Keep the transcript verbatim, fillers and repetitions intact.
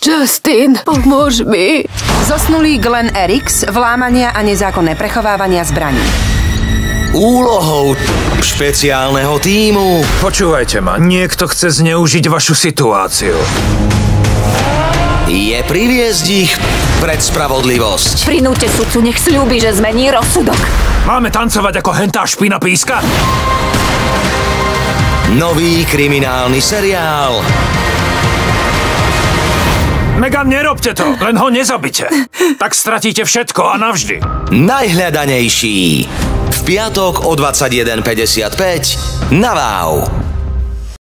Justin, pomôž mi. Zosnulý Glenn Erix, vlámania a nezákonné prechovávania zbraní. Úlohou špeciálneho tímu. Počúvajte ma, niekto chce zneužiť vašu situáciu. Je priviesť ich pred spravodlivosť. Prinúte sudcu, nech sľúbi, že zmení rozsudok. Máme tancovať ako hentá špina píska? Nový kriminálny seriál. Megan, nerobte to, len ho nezabite. Tak stratíte všetko a navždy. Najhľadanejší. V piatok o dvadsaťjeden päťdesiatpäť na Wow.